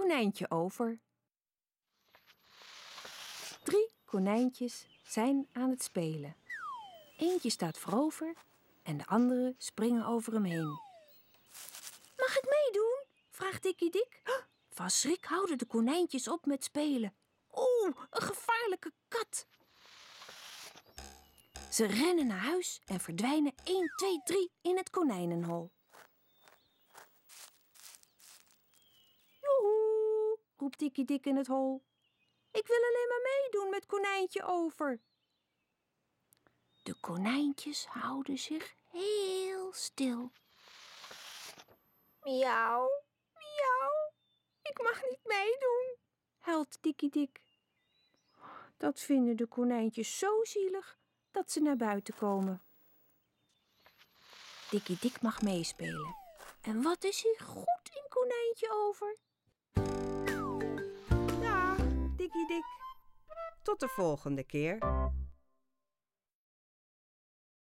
konijntje over. 3 konijntjes zijn aan het spelen. Eentje staat voorover en de anderen springen over hem heen. Mag ik meedoen? Vraagt Dikkie Dik. Van schrik houden de konijntjes op met spelen. Oeh, een gevaarlijke kat! Ze rennen naar huis en verdwijnen 1, 2, 3 in het konijnenhol. Joehoe, roept Dikkie Dik in het hol. Ik wil alleen maar meedoen met konijntje over. De konijntjes houden zich heel stil. Miauw, miauw, ik mag niet meedoen, huilt Dikkie Dik. Dat vinden de konijntjes zo zielig dat ze naar buiten komen. Dikkie Dik mag meespelen. En wat is hij goed in konijntje over. Dag, Dikkie Dik. Tot de volgende keer.